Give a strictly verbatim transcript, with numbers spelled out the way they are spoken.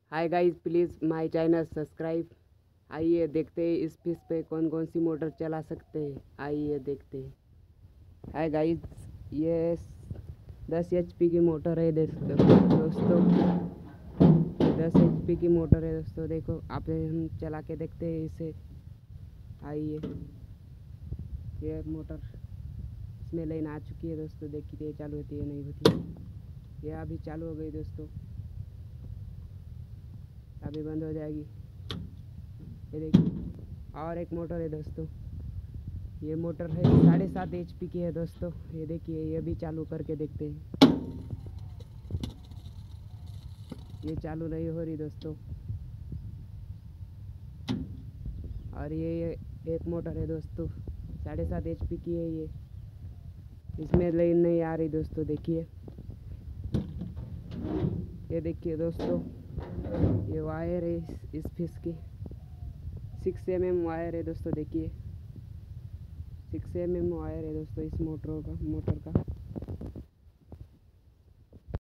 Hi guys, please my channel subscribe. आइए देखते हैं इस फिश पे कौन कौन सी मोटर चला सकते हैं। आइए देखते हैं। हाय गाइस, ये दस एच पी की मोटर है दोस्तों। दस एच पी की मोटर है दोस्तों। देखो, आप हम चला के देखते हैं इसे। आइए, ये मोटर इसमें लाइन आ चुकी है दोस्तों। देखिए चालू होती है नहीं होती। ये अभी चालू हो गई दोस्तों, अभी बंद हो जाएगी। ये देखिए, और एक मोटर है दोस्तों। ये मोटर है साढ़े सात एच पी की है दोस्तों। ये देखिए, ये भी चालू करके देखते हैं। ये चालू नहीं हो रही दोस्तों। और ये, ये एक मोटर है दोस्तों, साढ़े सात एच पी की है। ये इसमें लाइन नहीं आ रही दोस्तों। देखिए, ये देखिए दोस्तों, ये वायर है इस, इस फिश की। सिक्स एम एम वायर है दोस्तों। देखिए, सिक्स एम एम वायर है दोस्तों इस मोटरों का मोटर का।